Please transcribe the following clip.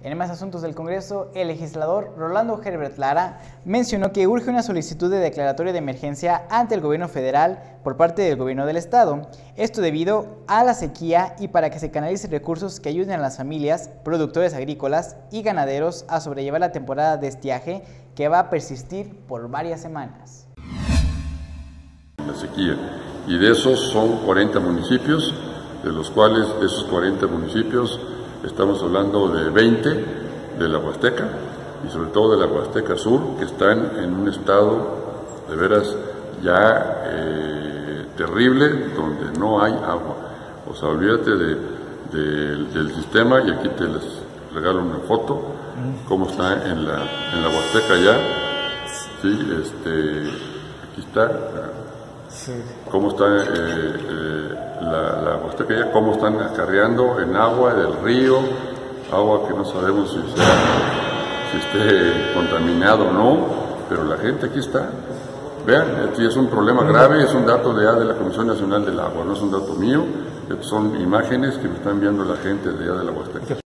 En más asuntos del Congreso, el legislador Rolando Herbert Lara mencionó que urge una solicitud de declaratoria de emergencia ante el gobierno federal por parte del gobierno del estado. Esto debido a la sequía y para que se canalicen recursos que ayuden a las familias, productores agrícolas y ganaderos a sobrellevar la temporada de estiaje que va a persistir por varias semanas. La sequía, y de esos son 40 municipios, de los cuales de esos 40 municipios estamos hablando de 20 de la Huasteca y sobre todo de la Huasteca Sur, que están en un estado de veras ya terrible, donde no hay agua. O sea, olvídate del sistema, y aquí te les regalo una foto, cómo está en la Huasteca ya. Sí, aquí está. Sí. Cómo está la Huasteca ya, cómo están acarreando en agua del río, agua que no sabemos si esté contaminado o no, pero la gente aquí está. Vean, aquí es un problema grave, es un dato de la Comisión Nacional del Agua, no es un dato mío, son imágenes que me está enviando la gente de allá de la Huasteca.